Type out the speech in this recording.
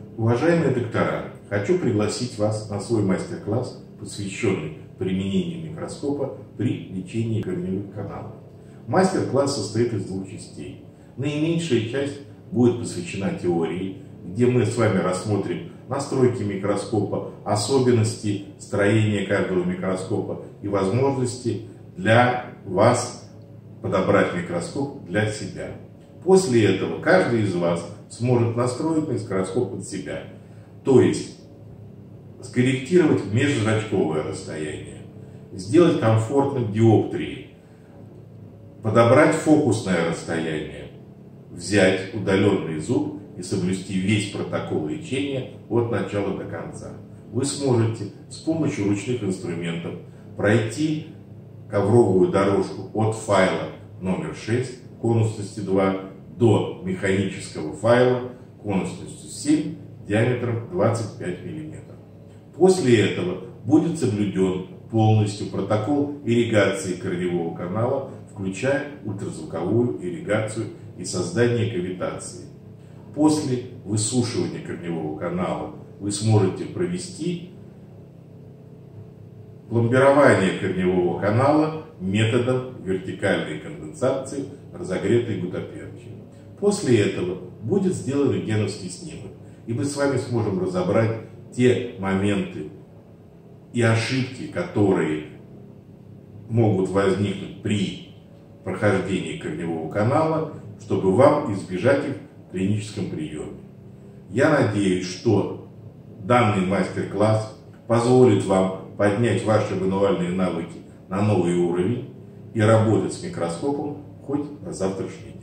Уважаемые доктора, хочу пригласить вас на свой мастер-класс, посвященный применению микроскопа при лечении корневых каналов. Мастер-класс состоит из двух частей. Наименьшая часть будет посвящена теории, где мы с вами рассмотрим настройки микроскопа, особенности строения каждого микроскопа и возможности для вас подобрать микроскоп для себя. После этого каждый из вас сможет настроить микроскоп под себя, то есть скорректировать межзрачковое расстояние, сделать комфортным диоптрии, подобрать фокусное расстояние, взять удаленный зуб и соблюсти весь протокол лечения от начала до конца. Вы сможете с помощью ручных инструментов пройти ковровую дорожку от файла номер 6 конусностью 2 до механического файла конусностью 7 диаметром 25 мм. После этого будет соблюден полностью протокол ирригации корневого канала, включая ультразвуковую ирригацию и создание кавитации. После высушивания корневого канала вы сможете провести пломбирование корневого канала методом вертикальной конденсации разогретой гутаперчи. После этого будет сделан рентгеновский снимок, и мы с вами сможем разобрать те моменты и ошибки, которые могут возникнуть при прохождении корневого канала, чтобы вам избежать их в клиническом приеме. Я надеюсь, что данный мастер-класс позволит вам поднять ваши мануальные навыки на новый уровень и работать с микроскопом хоть на завтрашний день.